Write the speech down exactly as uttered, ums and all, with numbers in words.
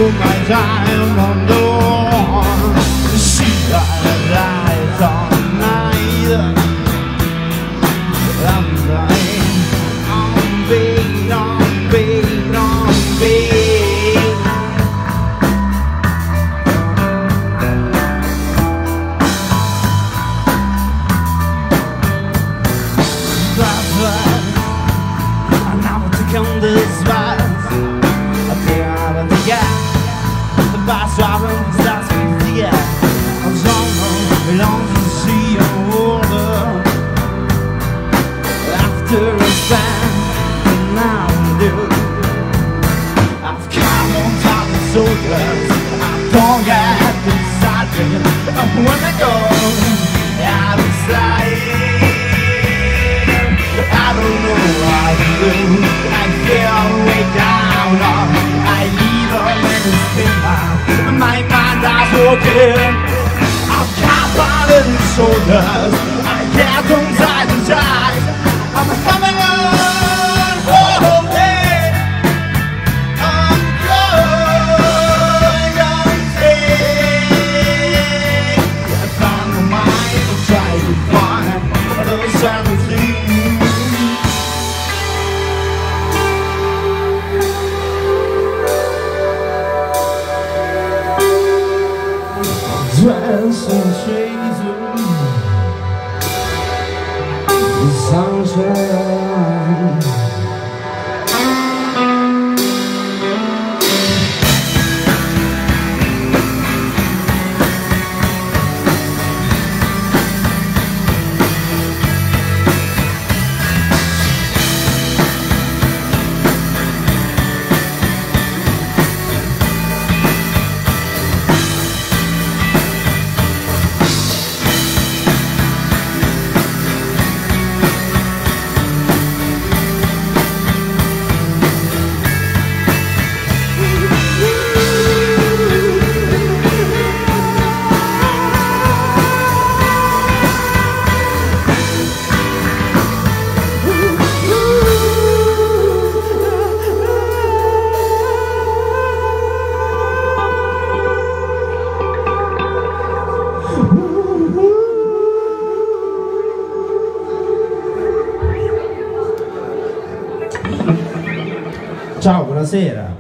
my time on the wall. She got a light all night. I'm dying on beat, on beat, on beat. That's right. I never took on this vibe. I think I don't think I the bus driving starts with the air. I'm strong, belongs to see your water. After a span, and now I do. I've come on top of soldiers. I don't get excited when I go out of sight. I don't know what to do. I feel way down. I leave a little spin. My mind is broken. I've got my little shoulders. I get on side to side. I'm coming on. Oh, hey. I'm going on stage. I found my mind to try to find those seventeen. Dress in shades of the sunshine. Ciao, buonasera.